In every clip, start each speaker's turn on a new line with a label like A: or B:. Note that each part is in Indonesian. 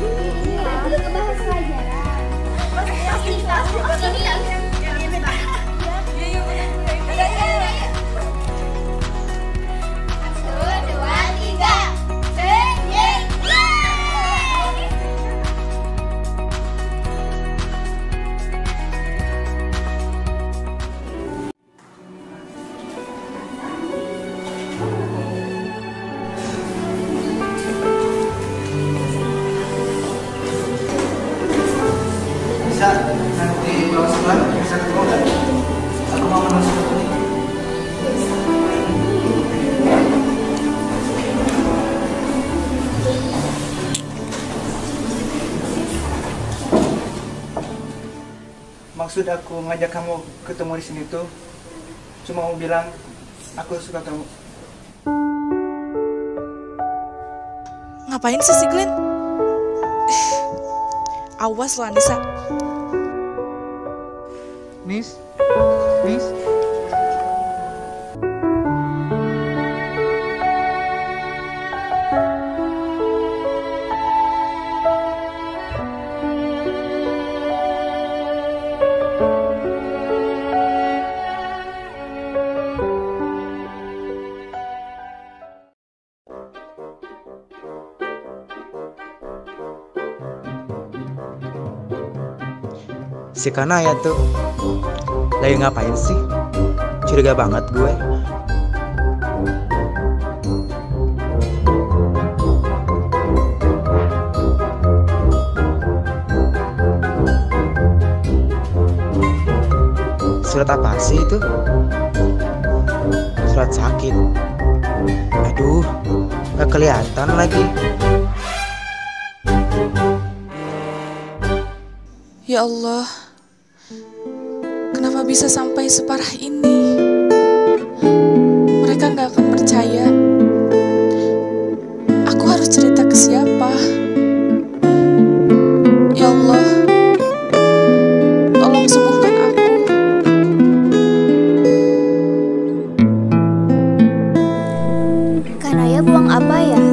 A: Udah ngebahas pelajaran. Satu, dua, tiga.
B: Bisa nanti pulang sekolah bisa ketemu nggak? Aku mau masuk ke sini. Maksud aku ngajak kamu ketemu di sini tuh cuma mau bilang aku suka kamu.
C: Ngapain sih si Glenn? Awas lo Anissa.
B: Nis, Nis.
D: Si Kanaya tuh lagi ngapain sih? Curiga banget gue. Surat apa sih itu? Surat sakit. Aduh, gak kelihatan lagi.
C: Ya Allah, kenapa bisa sampai separah ini? Mereka gak akan percaya. Aku harus cerita ke siapa? Ya Allah, tolong sembuhkan aku.
A: Kanaya buang apa ya?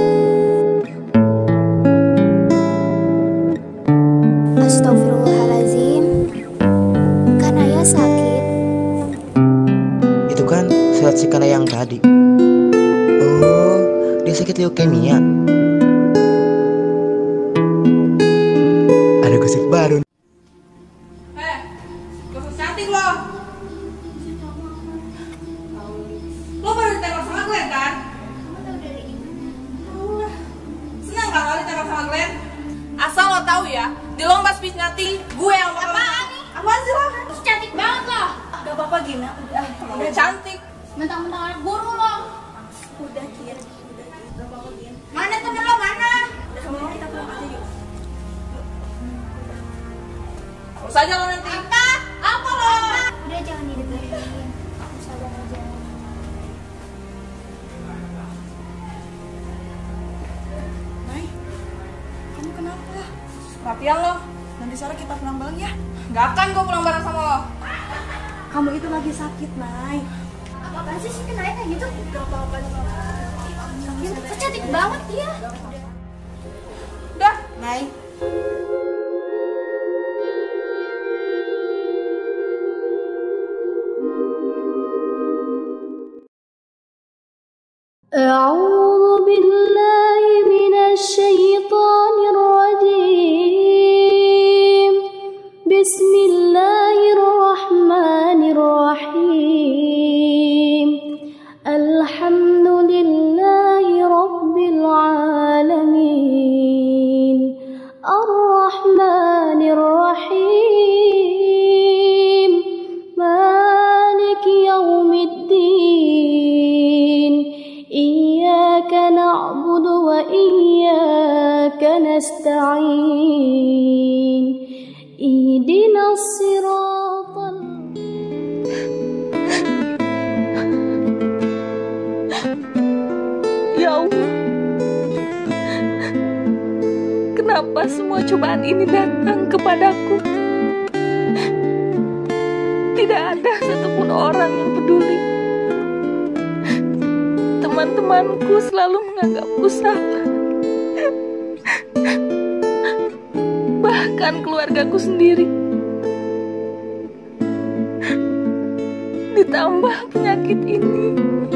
A: Astagfirullahaladzim. Kanaya sakit.
D: Itu kan surat si Kanaya yang tadi. Oh, dia sakit leukemia. Ada gosip baru.
E: Gak usah cantik lo. Lo baru ditembak sama Glenn kan? Senang kan lo ditembak sama Glenn? Asal lo tahu ya, di lomba speech nanti gue yang bakal menang. Apaan sih lo?
A: Terus cantik banget loh.
E: Gak apa-apa Gina, udah cantik.
A: Mentang-mentang anak guru loh.
E: Udah Gin, gak apa-apa Gin.
A: Mana temen lo mana?
E: Udah sama kita pulang aja yuk. Urus aja lo nanti. Apa lo?
A: Udah jangan dideketin. Aku sabar aja.
E: Nay, kamu kenapa? Perhatian lo, nanti sore kita pulang bareng ya. Gak akan gue pulang bareng sama lo. Kamu itu lagi sakit, Nay.
A: Apaan sih Kanaya kayak gitu?
E: Gak apa-apa.
A: Kok cantik banget dia.
E: Udah, Nay.
A: أعوذ بالله من الشيطان الرجيم بسم الله الرحمن الرحيم الحمد لله رب العالمين الرحمن الرحيم مالك يوم الدين إياك نعبد وإياك نستعين اهدنا الصراط
C: Ya Allah, kenapa semua cobaan ini datang kepadaku? Tidak ada satupun orang yang peduli. Teman-temanku selalu menganggapku salah. meninggalkan keluargaku sendiri. Ditambah penyakit ini.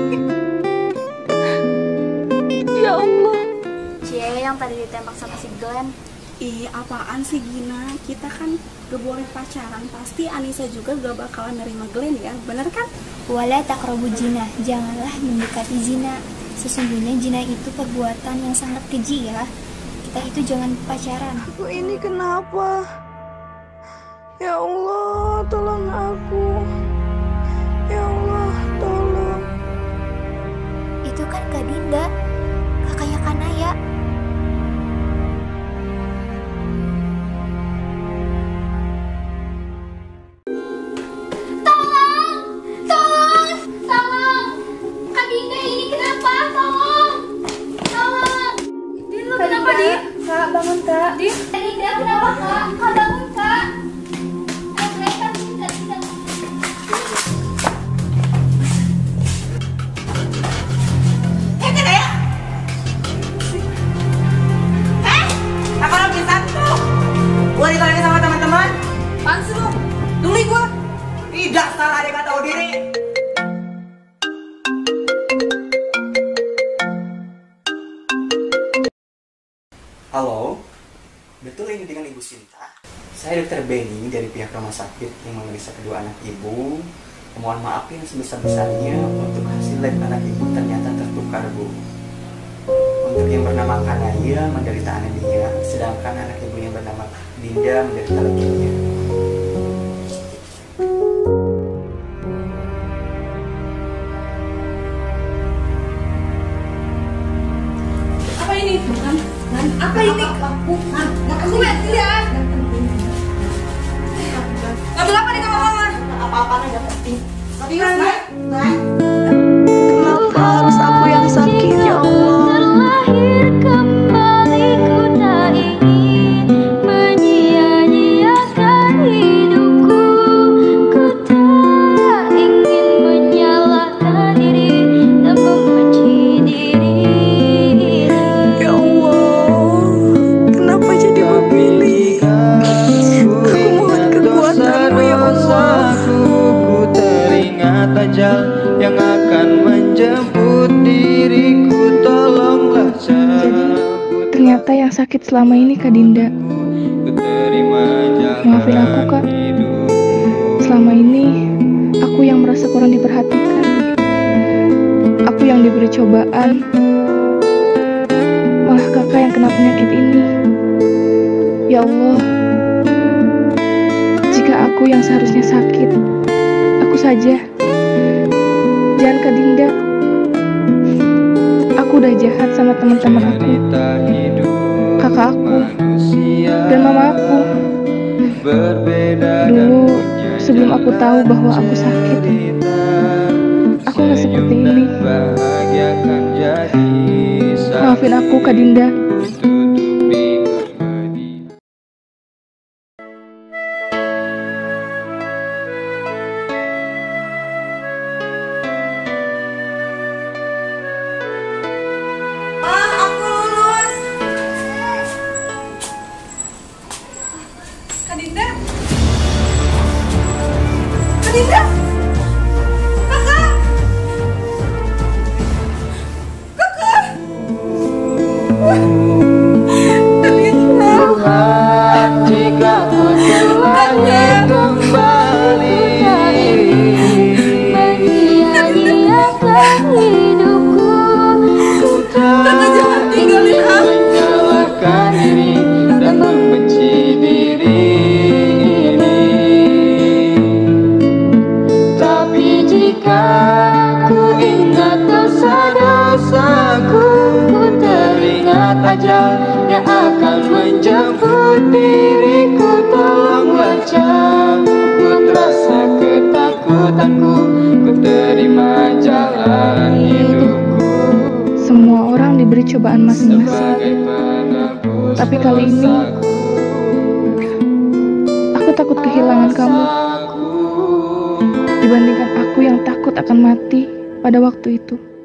C: Ya Allah.
F: Cie yang tadi ditembak sama si Glenn.
E: Ih, apaan sih Gina? Kita kan gak boleh pacaran. Pasti Anissa juga gak bakalan nerima Glenn ya, bener kan?
F: Wala taqrabu zina, janganlah mendekati zina. Sesungguhnya zina itu perbuatan yang sangat keji ya. Kita itu jangan pacaran.
C: Aku ini kenapa? Ya Allah, tolong aku. Ya Allah, tolong.
F: Itu kan Kak Dinda, kakaknya Kanaya.
E: Kak, bangun Kak.
A: Dinda, kenapa Kak? Kak bangun Kak.
B: Apa lo bisa tuh? Gua ditolongin sama teman-teman.
E: Apaan sih lo? Duli gua.
B: Tidak salah, dia nggak tahu diri. Halo, betul ini dengan Ibu Sinta? Saya Dr. Benny dari pihak rumah sakit yang memeriksa kedua anak ibu. Mohon maaf yang sebesar-besarnya untuk hasil lab anak ibu ternyata tertukar, Bu. Untuk yang bernama Kanaya menderita anemia, sedangkan anak ibu yang bernama Dinda menderita leukemia.
E: Apa ini? Apa ini? Bukan. Aku lihat lihat. Ngambil apa nih sama mama?
B: Apa-apa nggak penting.
C: Kenapa harus aku yang sakit, ya Allah?
A: Terlahir kembali ku tak ingin menyia-nyiakan hidupku. Ku tak ingin menyalahkan diri dan membenci diri.
C: Ya Allah, kenapa jadi begini? Aku mohon kekuatanmu, ya Allah.
G: Ku teringat ajal yang akan menjemput diriku, tolonglah cabut.
H: Ternyata yang sakit selama ini Kak Dinda.
G: Ku terima jalan
H: Maafin aku, Kak.
G: hidup.
H: Selama ini aku yang merasa kurang diperhatikan. Aku yang diberi cobaan. Malah kakak yang kena penyakit ini. Ya Allah, jika aku yang seharusnya sakit, aku saja. Jangan Kak Dinda. Aku udah jahat sama teman-teman aku,
G: Cerita hidup
H: kakak aku,
G: manusia
H: dan mama aku.
G: berbeda dan
H: Dulu,
G: punya
H: sebelum aku tahu
G: jalan
H: bahwa aku sakit,
G: cerita.
H: aku nggak seperti
G: Senyum
H: ini.
G: dan bahagia kan jadi
H: Maafin aku Kak Dinda.
G: tutupi kemedian.
E: Aku lulus. Kak Dinda. Kak Dinda. Kakak. Kakak. Kak Dinda.
G: Jika kau terlahir kembali,
A: Menyia-nyiakan hidupku.
E: Kakak jangan tinggalin aku.
G: menyalahkan diri dan membenci diri ini. Tapi jika ku ingat dosa-dosaku, ku teringat ajal yang akan menjemput diriku, tolonglah cabut rasa ketakutanku, ku terima jalan hidupku.
H: Semua orang diberi cobaan masing-masing.
G: Sebagai penebus
H: Tapi kali ini,
G: dosaku,
H: aku takut kehilangan kamu
G: rasaku.
H: dibandingkan aku yang takut akan mati pada waktu itu.